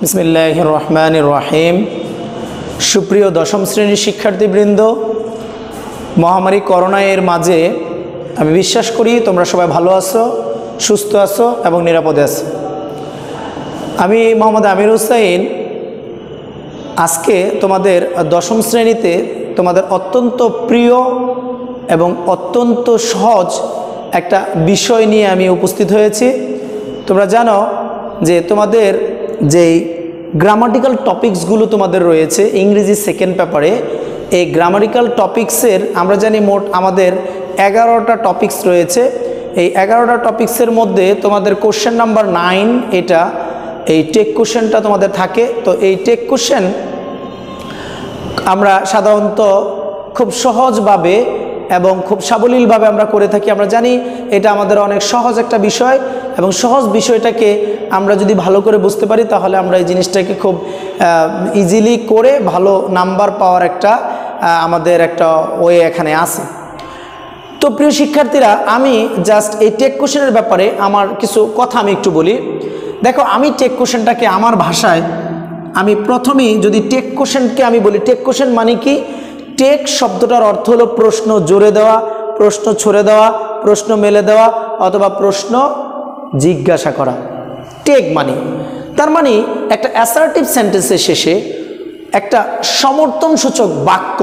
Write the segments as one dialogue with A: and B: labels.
A: বিসমিল্লাহির রহমানির রহিম। সুপ্রিয় দশম শ্রেণীর শিক্ষার্থীবৃন্দ, মহামারী করোনা এর মাঝে আমি বিশ্বাস করি তোমরা সবাই ভালো আছো, সুস্থ আছো এবং নিরাপদে আছো। আমি মোহাম্মদ আমির হুসাইন আজকে তোমাদের দশম শ্রেণীতে তোমাদের অত্যন্ত প্রিয় এবং অত্যন্ত সহজ একটা বিষয় নিয়ে আমি উপস্থিত হয়েছি। তোমরা জানো যে তোমাদের যেই গ্রামাটিক্যাল টপিকসগুলো তোমাদের রয়েছে ইংরেজি সেকেন্ড পেপারে, এই গ্রামাটিক্যাল টপিক্সের আমরা জানি মোট আমাদের 11টা টপিক্স রয়েছে। এই 11টা টপিক্সের মধ্যে তোমাদের কোশ্চেন নাম্বার 9 এটা এই টেক কোশ্চেনটা তোমাদের থাকে। তো এই টেক কোশ্চেন আমরা সাধারণত খুব সহজভাবে এবং খুব সাবলীলভাবে আমরা করে থাকি। আমরা জানি এটা আমাদের অনেক সহজ একটা বিষয় এবং সহজ বিষয়টাকে আমরা যদি ভালো করে বুঝতে পারি তাহলে আমরা এই জিনিসটাকে খুব ইজিলি করে ভালো নাম্বার পাওয়ার একটা আমাদের একটা ওয়ে এখানে আছে। তো প্রিয় শিক্ষার্থীরা, আমি জাস্ট এই টেক কোশ্চেনের ব্যাপারে আমার কিছু কথা আমি একটু বলি। দেখো, আমি টেক কোশ্চেনটাকে আমার ভাষায় আমি প্রথমেই যদি টেক কোশ্চেনকে আমি বলি, টেক কোশ্চেন মানে কি? টেক শব্দটার অর্থ হলো প্রশ্ন জোরে দেওয়া, প্রশ্ন ছড়ে দেওয়া, প্রশ্ন মেলে দেওয়া অথবা প্রশ্ন জিজ্ঞাসা করা। টেক মানে তার মানে একটা অ্যাসার্টিভ সেন্টেন্সের শেষে একটা সমর্থনসূচক বাক্য,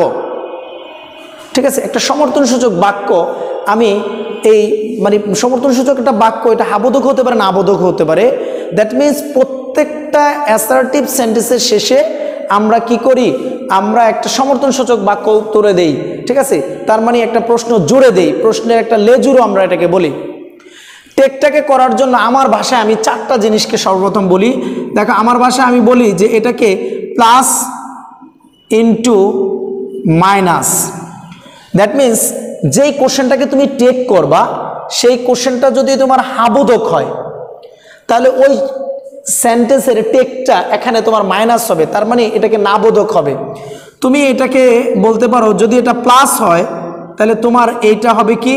A: ঠিক আছে, একটা সমর্থনসূচক বাক্য আমি এই মানে সমর্থনসূচক একটা বাক্য, এটা আবোধক হতে পারে না আবোধক হতে পারে। দ্যাট মিনস প্রত্যেকটা অ্যাসার্টিভ সেন্টেন্সের শেষে আমরা কি করি? আমরা একটা সমর্থনসূচক বাক্য উত্তরে দেই, ঠিক আছে। তার মানে একটা প্রশ্ন জুড়ে দেই, প্রশ্নের একটা লেজুরও আমরা এটাকে বলি। টেকটাকে করার জন্য আমার ভাষায় আমি 4টা জিনিসকে সর্বপ্রথম বলি। দেখো, আমার ভাষায় আমি বলি যে এটাকে plus into minus. That means যেই কোশ্চেনটাকে তুমি টেক করবা সেই কোশ্চেনটা যদি তোমার আবোধক হয় তাহলে ওই সেন্টেন্সের টেকটা এখানে তোমার মাইনাস হবে, তার মানে এটাকে নাবোধক হবে। তুমি এটাকে বলতে পারো যদি এটা প্লাস হয় তাহলে তোমার এইটা হবে কি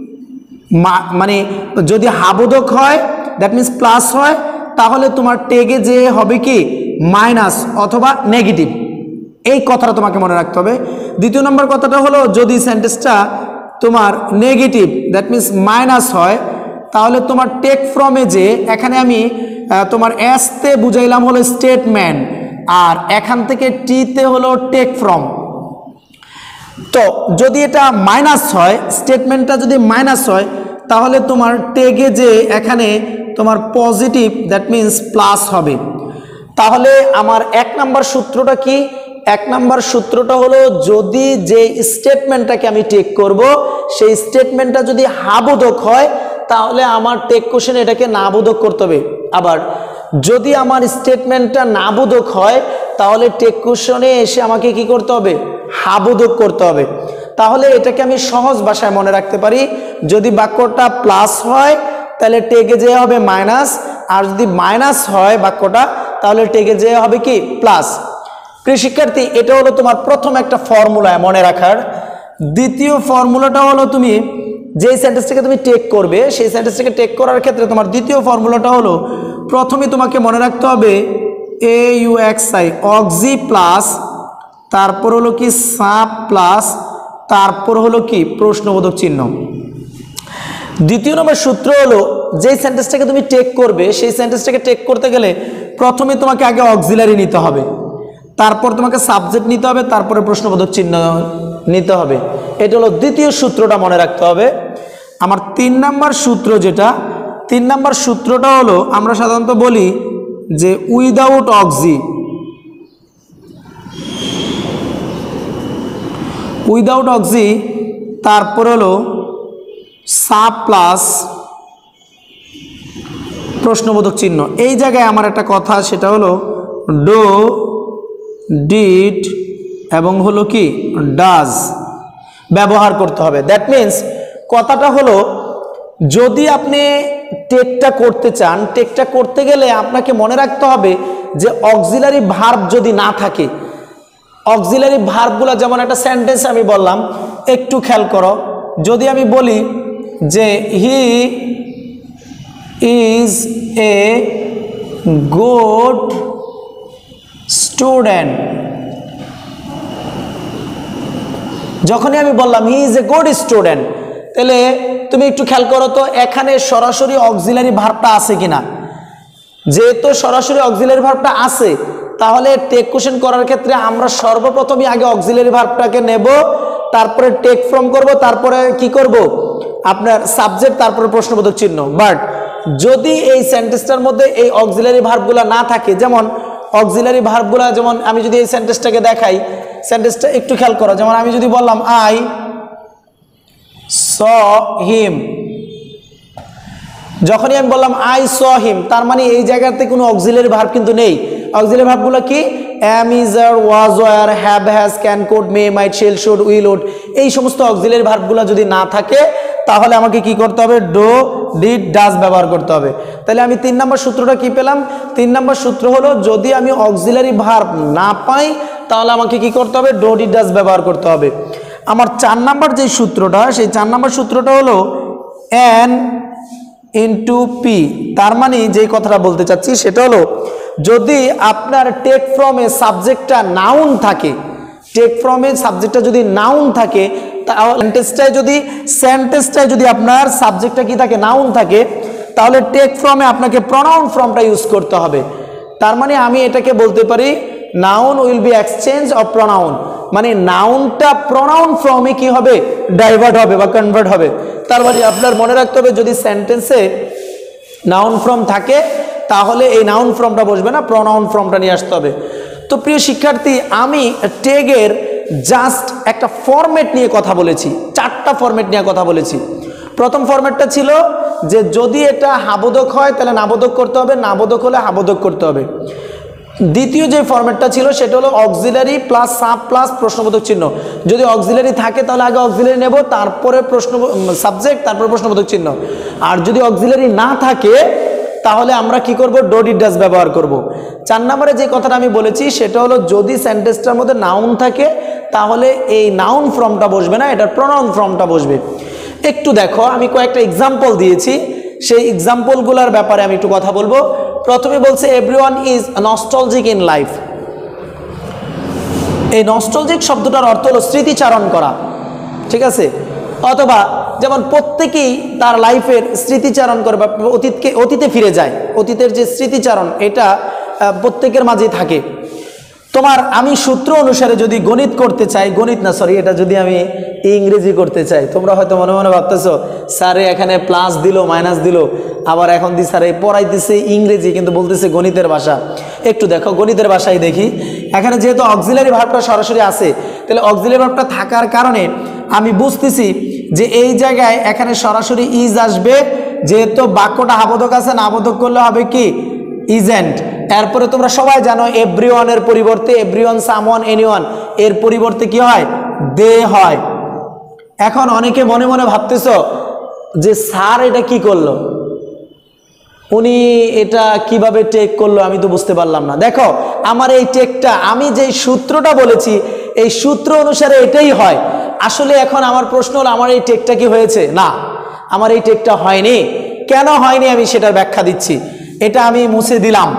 A: মানে যদি আবোধক হয় দ্যাট মিনস প্লাস হয় তাহলে তোমার টেগে যে হবে কি মাইনাস অথবা নেগেটিভ। এই কথাটা তোমাকে মনে রাখতে হবে। দ্বিতীয় নম্বর কথাটা হলো যদি সেন্টেন্সটা তোমার নেগেটিভ দ্যাট মিনস মাইনাস হয় তাহলে তোমার টেক ফ্রমে যে এখানে আমি তোমার এসতে বুঝাইলাম হলো স্টেটমেন্ট আর এখান থেকে টিতে হলো টেক ফ্রম। তো যদি এটা মাইনাস হয়, স্টেটমেন্টটা যদি মাইনাস হয় তাহলে তোমার টেগে যে এখানে তোমার পজিটিভ দ্যাট মিনস প্লাস হবে। তাহলে আমার 1 নাম্বার সূত্রটা কি? 1 নাম্বার সূত্রটা হলো যদি যে স্টেটমেন্টটাকে আমি টেক করব সেই স্টেটমেন্টটা যদি আবোধক হয় তাহলে আমার টেক কোশ্চেন এটাকে নাবোধক করতে হবে। আবার যদি আমার স্টেটমেন্টটা নাবোধক হয় তাহলে টেক কোশ্চেনে এসে আমাকে কি করতে হবে? আবোধক করতে হবে। তাহলে এটাকে আমি সহজ ভাষায় মনে রাখতে পারি, যদি বাক্যটা প্লাস হয় তাহলে টেকে যে হবে মাইনাস, আর যদি মাইনাস হয় বাক্যটা তাহলে টেকে যে হবে কি প্লাস। প্রিয় শিক্ষার্থী, এটা হলো তোমার প্রথম একটা ফর্মুলা মনে রাখার। দ্বিতীয় ফর্মুলাটা হলো তুমি যে সেন্টেন্সটাকে তুমি টেক করবে সেই সেন্টেন্সটাকে টেক করার ক্ষেত্রে তোমার দ্বিতীয় ফর্মুলাটা হলো প্রথমে তোমাকে মনে রাখতে হবে AUXI অক্সি প্লাস, তারপর হলো কি সাব প্লাস, তারপর হলো কি প্রশ্নবোধক চিহ্ন। দ্বিতীয় নম্বর সূত্র হলো যে সেন্টেন্সটাকে তুমি টেক করবে সেই সেন্টেন্সটাকে টেক করতে গেলে প্রথমে তোমাকে আগে অক্সিলারি নিতে হবে, তারপর তোমাকে সাবজেক্ট নিতে হবে, তারপরে প্রশ্নবোধক চিহ্ন নিতে হবে। এটা হলো দ্বিতীয় সূত্রটা মনে রাখতে হবে। আমার 3 নাম্বার সূত্র যেটা, 3 নাম্বার সূত্রটা হলো আমরা সাধারণত বলি যে উইদাউট অক্সি, উইদাউট অক্সি, তারপর হলো সাব প্লাস প্রশ্নবোধক চিহ্ন। এই জায়গায় আমার একটা কথা, সেটা হলো ডো, ডিড এবং হলো কি ডাজ ব্যবহার করতে হবে। দ্যাট মিনস কথাটা হলো যদি আপনি টেকটা করতে চান, টেকটা করতে গেলে আপনাকে মনে রাখতে হবে যে অক্সিলারি ভার্ব যদি না থাকে, অক্সিলারি ভার্বগুলো যেমন একটা সেন্টেন্স আমি বললাম, একটু খেয়াল করো। যদি আমি বলি যে he is a good student. যখনই আমি বললাম he is a good student, তাহলে তুমি একটু খেয়াল করো তো এখানে সরাসরি অক্সিলারি ভার্বটা আছে কিনা। যেহেতু সরাসরি অক্সিলারি ভার্বটা আছে, তাহলে টেক কোশ্চেন করার ক্ষেত্রে আমরা সর্বপ্রথমই আগে অক্সিলারি ভার্বটাকে নেব, তারপরে টেক ফ্রম করব, তারপরে কি করব আপনার সাবজেক্ট, তারপরে প্রশ্নবোধক চিহ্ন। বাট যদি এই সেন্টেন্সটার মধ্যে এই অক্সিলারি ভার্বগুলো না থাকে, যেমন অক্সিলারি ভার্বগুলো, যেমন আমি যদি এই সেন্টেন্সটাকে দেখাই, সেন্টেন্সটা একটু খেয়াল করো। যেমন আমি যদি বললাম আই স হিম, যখনই আমি বললাম আই স হিম, তার মানে এই জায়গাতে কোনো অক্সিলারি ভার্ব কিন্তু নেই। অক্সিলারি ভার্বগুলো কি? Am, is, are, was, were, have, has, can, could, may, might, shall, should, will, would, এই সমস্ত অক্সিলারি ভার্বগুলো যদি না থাকে, তাহলে আমাকে কি করতে হবে? ডো, ডিড, ডাজ ব্যবহার করতে হবে। তাহলে আমি 3 নম্বর সূত্রটা কি পেলাম? 3 নম্বর সূত্র হলো যদি আমি অক্সিলারি ভার্ব না পাই, তাহলে আমাকে কি করতে হবে? ডো, ডিড, ডাজ ব্যবহার করতে হবে। আমার 4 নম্বর যে সূত্রটা, সেই 4 নম্বর সূত্রটা হলো এন ইন্টু পি। তার মানে যেই কথাটা বলতে চাচ্ছি সেটা হলো, যদি আপনার টেক ফ্রম এ সাবজেক্টটা নাউন থাকে, টেক ফ্রম এ সাবজেক্টটা যদি নাউন থাকে, তাহলে সেন্টেন্সটায় যদি আপনার সাবজেক্টটা কি থাকে? নাউন থাকে, তাহলে টেক ফ্রমে আপনাকে প্রনাউন ফর্মটা ইউজ করতে হবে। তার মানে আমি এটাকে বলতে পারি noun will be exchange of pronoun, মানে নাউনটা প্রনাউন ফর্মে কি হবে? ডাইভার্ট হবে বা কনভার্ট হবে। তার মানে আপনার মনে রাখতে হবে, যদি সেন্টেন্সে নাউন ফর্ম থাকে, তাহলে এই নাউন ফর্মটা বসবে না, প্রনাউন ফর্মটা নিয়ে আসতে হবে। তো প্রিয় শিক্ষার্থী, আমি টেগের জাস্ট একটা ফরম্যাট নিয়ে কথা বলেছি, 4টা ফরম্যাট নিয়ে কথা বলেছি। প্রথম ফরম্যাটটা ছিল যে যদি এটা হাবোধক হয় তাহলে নাবোধক করতে হবে, নাবোধক হলে হাবোধক করতে হবে। দ্বিতীয় যে ফরম্যাটটা ছিল সেটা হলো অক্সিলারি প্লাস সাব প্লাস প্রশ্নবোধক চিহ্ন। যদি অক্সিলারি থাকে তাহলে আগে অক্সিলারি নেব, তারপরে সাবজেক্ট, তারপরে প্রশ্নবোধক চিহ্ন। আর যদি অক্সিলারি না থাকে, তাহলে আমরা কি করব? ডো, ডিড, ডাজ ব্যবহার করব। 4 নম্বরে যে কথাটা আমি বলেছি সেটা হলো যদি সেন্টেন্সটার মধ্যে নাউন থাকে, তাহলে এই নাউন ফর্মটা বসবে না, এটা প্রনাউন ফর্মটা বসবে। একটু দেখো, আমি কয়েকটা এক্সাম্পল দিয়েছি, সেই এক্সাম্পলগুলোর ব্যাপারে আমি একটু কথা বলবো। প্রথমে বলছে everyone is nostalgic in life. এই নস্টালজিক শব্দটার অর্থ হলো স্মৃতিচারণ করা, ঠিক আছে? অথবা যেমন প্রত্যেকেই তার লাইফের স্মৃতিচারণ করে বা অতীতে ফিরে যায়, অতীতের যে স্মৃতিচারণ এটা প্রত্যেকের মাঝেই থাকে। তোমার আমি সূত্র অনুসারে যদি গণিত করতে চাই, গণিত না সরি, এটা যদি আমি ইংরেজি করতে চাই, তোমরা হয়তো মনে মনে ভাবতেছো স্যারে এখানে প্লাস দিল মাইনাস দিল, আবার এখন দি স্যারে পড়াইতেছে ইংরেজি কিন্তু বলতেছে গণিতের ভাষা। একটু দেখো গণিতের ভাষায় দেখি, এখানে যেহেতু অক্সিলারি ভার্বটা সরাসরি আছে, তাহলে অক্সিলারি ভার্বটা থাকার কারণে আমি বুঝতেছি যে এই জায়গায় এখানে সরাসরি ইজ আসবে, যেহেতু বাক্যটা হাবোধক আছে, নাবোধক করলে হবে কি? ইজেন্ট। এরপরে তোমরা সবাই জানো এভরিওয়ানের পরিবর্তে এভরিওয়ান, সামওয়ান, এনিওয়ান, এর পরিবর্তে কি হয়? দে হয়। এখন অনেকে মনে মনে ভাবতেছো যে স্যার এটা কি করলো, উনি এটা কিভাবে টেক করলো, আমি তো বুঝতে পারলাম না। দেখো আমার এই টেকটা, আমি যেই সূত্রটা বলেছি এই সূত্র অনুসারে এটাই হয়। আসলে এখন আমার প্রশ্ন হলো আমার এই টেকটা কি হয়েছে? না, আমার এই টেকটা হয়নি। কেন হয়নি আমি সেটার ব্যাখ্যা দিচ্ছি। এটা আমি মুছে দিলাম।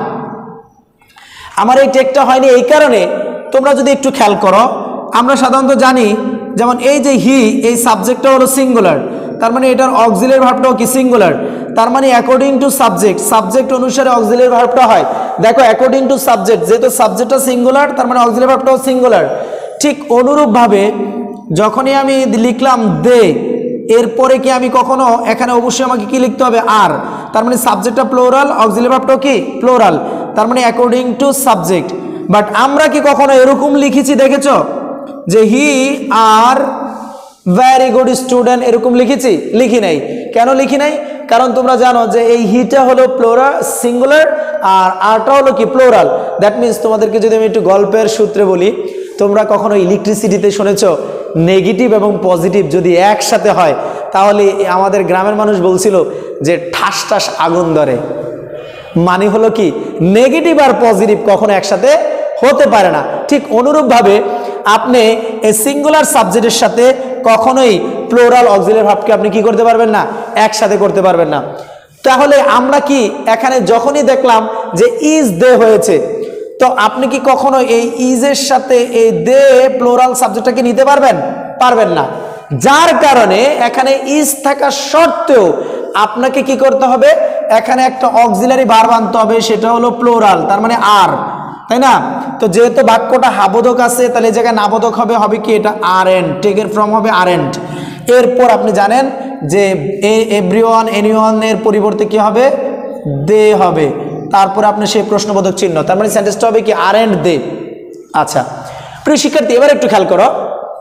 A: আমার এই টেকটা হয়নি এই কারণে, তোমরা যদি একটু খেয়াল করো, আমরা সাধারণত জানি যেমন এই যে হি, এই সাবজেক্টটা হলো সিঙ্গুলার, তার মানে এটার অক্সিলারি ভার্বটাও কি? সিঙ্গুলার। তার মানে অ্যাকর্ডিং টু সাবজেক্ট, সাবজেক্ট অনুসারে অক্সিলারি ভার্বটা হয়। দেখো অ্যাকর্ডিং টু সাবজেক্ট, যেহেতু সাবজেক্টটা সিঙ্গুলার, তার মানে অক্সিলারি ভার্বটাও সিঙ্গুলার। ঠিক অনুরূপভাবে যখনই আমি লিখলাম দে, এরপরে কি আমি কখনো এখানে অবশ্যই আমাকে কি লিখতে হবে? আর। তার মানে সাবজেক্টটা প্লোরাল, অক্সিলারি ভার্বটাও কি? প্লোরাল। তার মানে অ্যাকর্ডিং টু সাবজেক্ট। বাট আমরা কি কখনো এরকম লিখেছি দেখেছো যে he are very good student, এরকম লিখেছি? লিখি নাই। কেন লিখি নাই? কারণ তোমরা জানো যে এই হিটা হলো প্লোরাল, সিঙ্গুলার, আর আরটা হলো কি? প্লোরাল। দ্যাট মিনস তোমাদেরকে যদি আমি একটু গল্পের সূত্রে বলি, তোমরা কখনো ইলেকট্রিসিটিতে শুনেছো নেগেটিভ এবং পজিটিভ যদি একসাথে হয়, তাহলে আমাদের গ্রামের মানুষ বলছিল যে ঠাস ঠাস আগুন ধরে। মানে হলো কি? নেগেটিভ আর পজিটিভ কখনো একসাথে হতে পারে না। ঠিক অনুরূপভাবে আপনি এই সিঙ্গুলার সাবজেক্টের সাথে কখনোই প্লোরাল অক্সিলারি ভার্বকে আপনি কি করতে পারবেন না? একসাথে করতে পারবেন না। তাহলে আমরা কি এখানে যখনই দেখলাম যে ইজ দে হয়েছে, তো আপনি কি কখনো এই ইজের সাথে এই দে প্লোরাল সাবজেক্টটাকে নিতে পারবেন? পারবেন না। যার কারণে এখানে ইজ থাকা সত্ত্বেও আপনাকে কি করতে হবে, এখানে একটা অক্সিলারি ভার্ব আনতে হবে, সেটা হলো প্লোরাল, তার মানে আর, তাই না? তো যেহেতু বাক্যটা হাবোধক আছে, তাহলে এই জায়গায় নাবোধক হবে কি, এটা আরেন্ট, টেকের ফ্রম হবে আরেন্ট। এরপর আপনি জানেন যে এভরিওয়ান এনিওয়ান এর পরিবর্তে কি হবে, দে হবে। তারপরে আপনি সেই প্রশ্নবোধক চিহ্ন, তার মানে সেন্টেন্সটা হবে কি আরেন্ট দে। আচ্ছা প্রিয় শিক্ষার্থী, এবার একটু খেয়াল করো,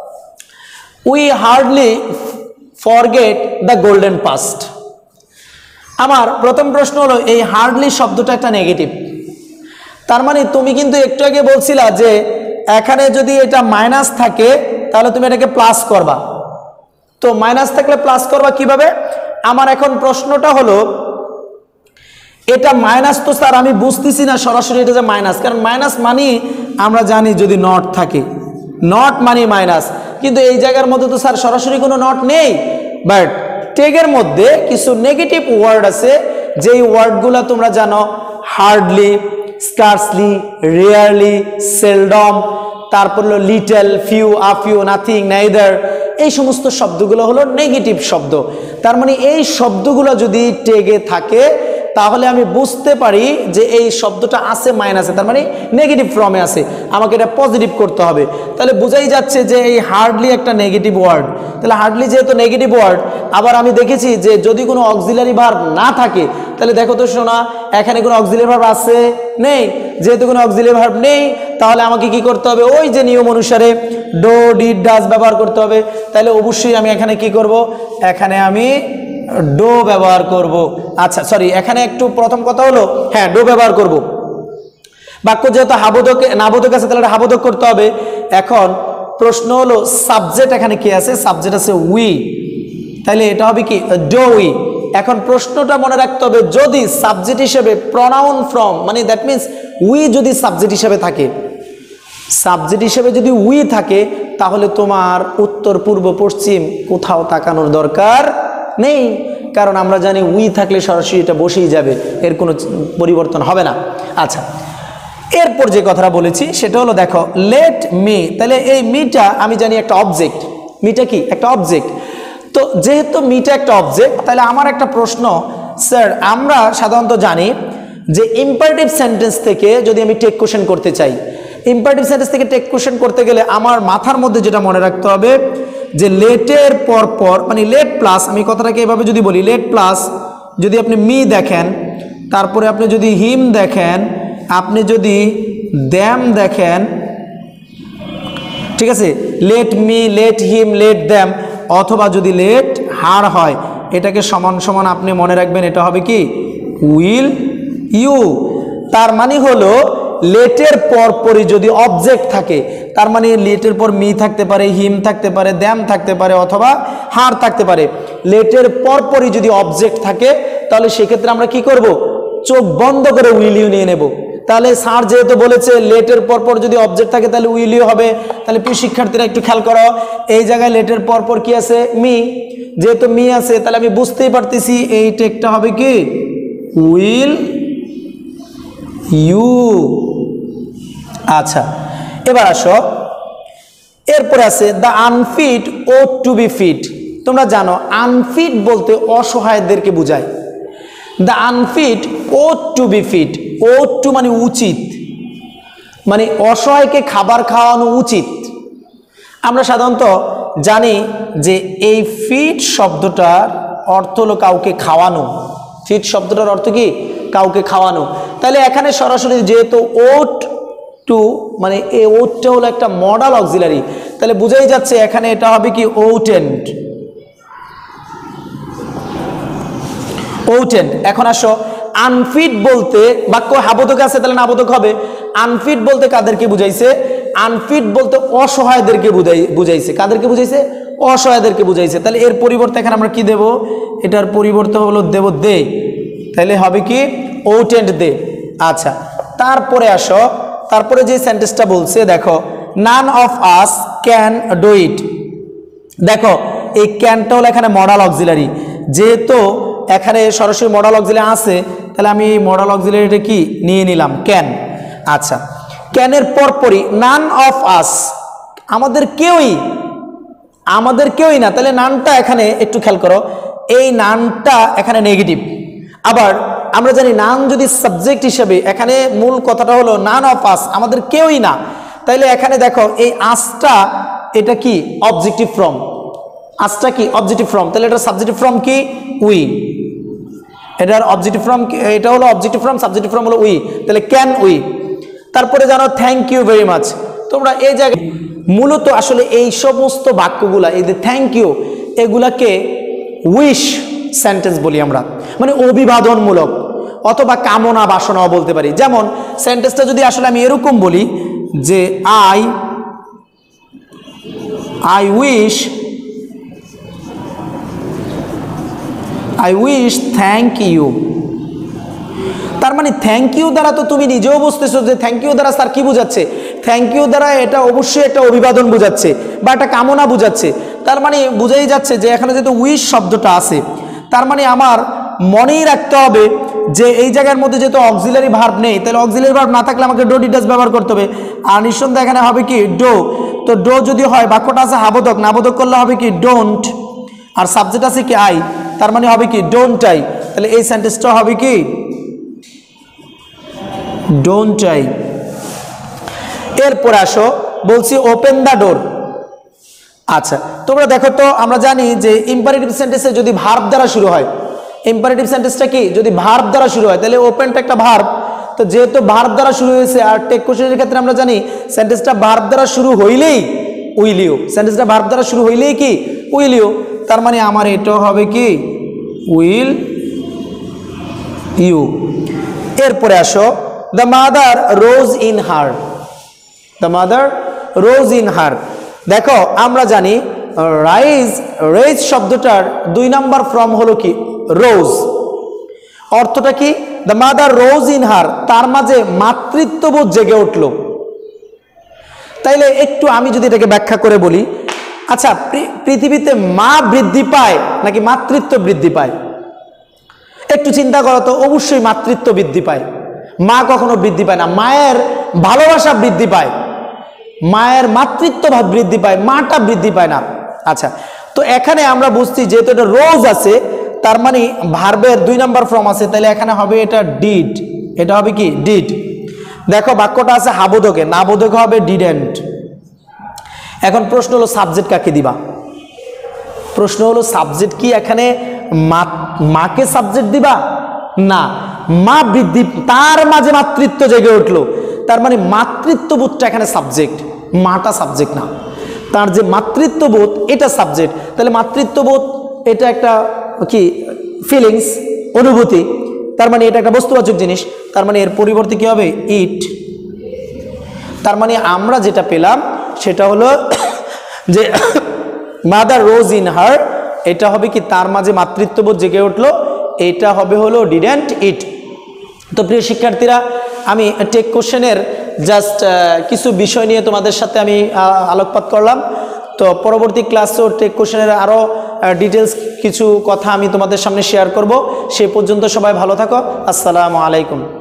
A: we hardly forget the golden past. আমার প্রথম প্রশ্ন হলো, এই হার্ডলি শব্দটা একটা নেগেটিভ, তার মানে তুমি কিন্তু একটু আগে বলছিলা যে এখানে যদি এটা মাইনাস থাকে তাহলে তুমি এটাকে প্লাস করবা। তো মাইনাস থাকলে প্লাস করবা কিভাবে? আমার এখন প্রশ্নটা হলো, এটা মাইনাস তো স্যার আমি বুঝতেছি না সরাসরি এটা যে মাইনাস, কারণ মাইনাস মানি আমরা জানি যদি নট থাকে, নট মানি মাইনাস, কিন্তু এই জায়গার মধ্যে তো স্যার সরাসরি কোনো নট নেই। বাট টেগের মধ্যে কিছু নেগেটিভ ওয়ার্ড আছে, যেই ওয়ার্ডগুলো তোমরা জানো, হার্ডলি, স্কার্সলি, রেয়ারলি, সেলডম, তারপর হলো little, few, a few, nothing, neither, এই সমস্ত শব্দগুলো হলো নেগেটিভ শব্দ। তার মানে এই শব্দগুলো যদি টেগে থাকে তাহলে আমি বুঝতে পারি যে এই শব্দটা আছে মাইনাসে, তার মানে নেগেটিভ ফর্মে আছে, আমাকে এটা পজিটিভ করতে হবে। তাহলে বোঝাই যাচ্ছে যে এই হার্ডলি একটা নেগেটিভ ওয়ার্ড। তাহলে হার্ডলি যেহেতু নেগেটিভ ওয়ার্ড, আবার আমি দেখেছি যে যদি কোনো অক্সিলারি ভার্ব না থাকে, তাহলে দেখো তো শোনা, এখানে কোনো অক্সিলারি ভার্ব আছে? নেই। যেহেতু কোনো অক্সিলারি ভার্ব নেই, তাহলে আমাকে কি করতে হবে, ওই যে নিয়ম অনুসারে ডো, ডিড, ডাজ ব্যবহার করতে হবে। তাহলে অবশ্যই আমি এখানে কি করব, এখানে আমি ডো ব্যবহার করব। আচ্ছা সরি, এখানে একটু প্রথম কথা হলো, হ্যাঁ ডো ব্যবহার করব। বাক্য যেহেতু হাবোধক নাবোধক আছে, তাহলে হাবোধক করতে হবে। এখন প্রশ্ন হলো সাবজেক্ট এখানে কি আছে, সাবজেক্ট আছে উই, তাহলে এটা হবে কি ডো উই। এখন প্রশ্নটা মনে রাখতে হবে, যদি সাবজেক্ট হিসেবে প্রনাউন ফ্রম, মানে দ্যাট মিনস উই যদি সাবজেক্ট হিসেবে থাকে, সাবজেক্ট হিসেবে যদি উই থাকে, তাহলে তোমার উত্তর, পূর্ব, পশ্চিম কোথাও তাকানোর দরকার নেই, কারণ আমরা জানি উই থাকলে সরাসরি এটা বসেই যাবে, এর কোনো পরিবর্তন হবে না। আচ্ছা এরপর যে কথাটা বলেছি সেটা হলো, দেখো লেট মি, তাহলে এই মিটা আমি জানি একটা অবজেক্ট, মিটা কি একটা অবজেক্ট। তো যেহেতু মিটা একটা অবজেক্ট, তাহলে আমার একটা প্রশ্ন, স্যার আমরা সাধারণত জানি যে ইম্পারেটিভ সেন্টেন্স থেকে যদি আমি টেক কোশ্চেন করতে চাই, ইম্পারেটিভ সেন্টেন্স থেকে টেক কোশ্চেন করতে গেলে আমার মাথার মধ্যে যেটা মনে রাখতে হবে যে লেটের পর মানে লেট প্লাস, আমি কথাটাকে এভাবে যদি বলি, লেট প্লাস যদি আপনি মি দেখেন, তারপরে আপনি যদি হিম দেখেন, আপনি যদি দ্যাম দেখেন, ঠিক আছে, let me, let him, let them, অথবা যদি লেট হার হয়, এটাকে সমান সমান আপনি মনে রাখবেন, এটা হবে কি উইল ইউ। তার মানে হলো লেটের পরপরই যদি অবজেক্ট থাকে, তার মানে লেটের পর মি থাকতে পারে, হিম থাকতে পারে, দ্যাম থাকতে পারে, অথবা হার থাকতে পারে। লেটের পরপরই যদি অবজেক্ট থাকে, তাহলে সেক্ষেত্রে আমরা কি করব, চোখ বন্ধ করে উইল ইউ নিয়ে নেব। তাহলে স্যার যেহেতু বলেছে লেটের পরপর যদি অবজেক্ট থাকে তাহলে উইল ইউ হবে। তাহলে প্রিয় শিক্ষার্থীরা একটু খেয়াল করো, এই জায়গায় লেটের পরপর কি আছে, মি, যেহেতু মি আছে তাহলে আমি বুঝতেই পারতেছি এই টেকটা হবে কি উইল ইউ। আচ্ছা এবার আসো, এরপরে আছে the unfit ought to be fit. তোমরা জানো আনফিট বলতে অসহায়দেরকে বোঝায়, the unfit ought to be fit, ought to মানে উচিত, মানে অসহায়কে খাবার খাওয়ানো উচিত। আমরা সাধারণত জানি যে এই ফিট শব্দটার অর্থ হলো কাউকে খাওয়ানো, ফিট শব্দটার অর্থ কি কাউকে খাওয়ানো। তাহলে এখানে সরাসরি যেহেতু ওট টু মানে এই ওটটা হলো একটা মডাল অক্সিলারি, তাহলে বোঝাই যাচ্ছে এখানে এটা হবে কি ওটেন্ট, ওটেন্ট। এখন আসো আনফিট বলতে, বাক্য হাবোধক আছে তাহলে নাবোধক হবে। আনফিট বলতে কাদেরকে বুঝাইছে, আনফিট বলতে অসহায়দেরকে বুঝাইছে। কাদেরকে বুঝাইছে, অসহায়দেরকে বুঝাইছে। তাহলে এর পরিবর্তে এখানে আমরা কি দেব, এটার পরিবর্তে হলো দেব দে, তাহলে হবে কি ওটেন্ট দে। আচ্ছা তারপরে আসো, তারপরে যে সেন্টেন্সটা বলছে দেখো, none of us can do it. দেখো এই ক্যানটা হলো এখানে মডাল অক্সিলারি, যেহেতু এখানে সরাসরি মডাল অক্সিলারি আছে, তাহলে আমি মডাল অক্সিলারিটা কি নিয়ে নিলাম ক্যান। আচ্ছা ক্যানের পরপরই নান অফ আস, আমাদের কেউই না, তাহলে নানটা এখানে একটু খেয়াল করো, এই নানটা এখানে নেগেটিভ। আবার আমরা জানি নান যদি সাবজেক্ট হিসেবে, এখানে মূল কথাটা হলো নান অফ আস, আমাদের কেউই না, তাইলে এখানে দেখো এই আসটা এটা কি অবজেক্টিভ ফর্ম, আসটা কি অবজেক্টিভ ফর্ম, তাহলে এটা সাবজেক্টিভ ফর্ম কি উই, এটার অবজেক্টিভ ফর্ম, এটা হলো অবজেক্টিভ ফর্ম, সাবজেক্টিভ ফর্ম হলো উই, তাহলে ক্যান উই। তারপরে জানো থ্যাংক ইউ ভেরি মাচ, তোমরা এই জায়গায় মূলত আসলে এই সমস্ত বাক্যগুলা, এই যে থ্যাংক ইউ, এগুলাকে উইশ সেন্টেন্স বলি আমরা, মানে অভিবাদনমূলক অথবা কামনা বাসনাও বলতে পারি। যেমন সেন্টেন্সটা যদি আসলে আমি এরকম বলি যে আই উইশ থ্যাংক ইউ, তার মানে থ্যাংক ইউ দ্বারা তো তুমি নিজেও বুঝতেছো যে থ্যাংক ইউ দ্বারা স্যার কি বোঝাচ্ছে, থ্যাংক ইউ দ্বারা এটা অবশ্যই একটা অভিবাদন বোঝাচ্ছে বা একটা কামনা বোঝাচ্ছে। তার মানে বোঝাই যাচ্ছে যে এখানে যেহেতু উইশ শব্দটা আছে, তার মানে আমার মনেই রাখতে হবে যে এই জায়গার মধ্যে যেহেতু অক্সিলারি ভার্ব নেই, তাহলে অক্সিলারি ভার্ব না থাকলে আমাকে ডো ডিটাচ ব্যবহার করতে হবে, আর নিঃসন্দেহে এখানে হবে কি ডো, তো ডো যদি হয় বাক্যটা আছে হাবোধক, নাবোধক করলে হবে কি ডোন্ট, আর সাবজেক্ট আছে কি আই, তার মানে হবে কি ডোন্ট আই, তাহলে এই সেন্টেন্সটা হবে কি ডোন্ট আই। এরপর আসো বলছি ওপেন দ্য ডোর। আচ্ছা তোমরা দেখো তো, আমরা জানি যে ইম্পারেটিভ সেন্টেন্সে যদি ভার্ব দ্বারা শুরু হয়, ইম্পারেটিভ সেন্টেন্সটা কি যদি ভার্ব দ্বারা শুরু হয়, তাহলে ওপেনটা একটা ভার্ব, তো যেহেতু ভার্ব দ্বারা শুরু হয়েছে, আর টেক কোশ্চেনের ক্ষেত্রে আমরা জানি সেন্টেন্সটা ভার্ব দ্বারা শুরু হইলেই উইল ইউ, সেন্টেন্সটা ভার্ব দ্বারা শুরু হইলেই কি উইল ইউ, তার মানে আমার এটাও হবে কি উইল ইউ। এরপরে আসো the mother rose in her, the mother rose in her. দেখো আমরা জানি রেজ শব্দটার 2 নাম্বার ফর্ম হলো কি রোজ, অর্থটা কি the mother rose in her, তার মাঝে মাতৃত্ববোধ জেগে উঠল। তাইলে একটু আমি যদি এটাকে ব্যাখ্যা করে বলি, আচ্ছা পৃথিবীতে মা বৃদ্ধি পায় নাকি মাতৃত্ব বৃদ্ধি পায়? একটু চিন্তা করো তো, অবশ্যই মাতৃত্ব বৃদ্ধি পায়, মা কখনো বৃদ্ধি পায় না, মায়ের ভালোবাসা বৃদ্ধি পায়, মায়ের মাতৃত্ব বৃদ্ধি পায়, মাটা বৃদ্ধি পায় না। আচ্ছা তো এখানে আমরা বুঝছি যেহেতু এটা রোজ আছে, তার মানে ভার্বের 2 নাম্বার ফর্ম আছে, তাহলে এখানে হবে এটা ডিড, এটা হবে কি ডিড। দেখো বাক্যটা আছে হাবোধকে, নাবোধকে হবে ডিডেন্ট। এখন প্রশ্ন হলো সাবজেক্ট কাকে দিবা, প্রশ্ন হলো সাবজেক্ট কি এখানে মাকে সাবজেক্ট দিবা না, মা বৃদ্ধি, তার মাঝে মাতৃত্ব জেগে উঠলো, তার মানে মাতৃত্ববোধটা এখানে সাবজেক্ট, মাটা সাবজেক্ট না, তার যে মাতৃত্ববোধ এটা সাবজেক্ট। তাহলে মাতৃত্ববোধ এটা একটা কি ফিলিংস, অনুভূতি, তার মানে এটা একটা বস্তুবাচক জিনিস, তার মানে এর পরিবর্তে কি হবে ইট। তার মানে আমরা যেটা পেলাম সেটা হলো যে মাদার রোজ ইন হার, এটা হবে কি তার মাঝে মাতৃত্ববোধ জেগে উঠলো, এটা হবে হলো ডিডেন্ট ইট। তো প্রিয় শিক্ষার্থীরা, আমি টেক কোশ্চেনের জাস্ট কিছু বিষয় নিয়ে তোমাদের সাথে আমি আলোকপাত করলাম। তো পরবর্তী ক্লাসেও টেক কোশ্চেনের আরও ডিটেলস কিছু কথা আমি তোমাদের সামনে শেয়ার করব। সে পর্যন্ত সবাই ভালো থাকো, আসসালামু আলাইকুম।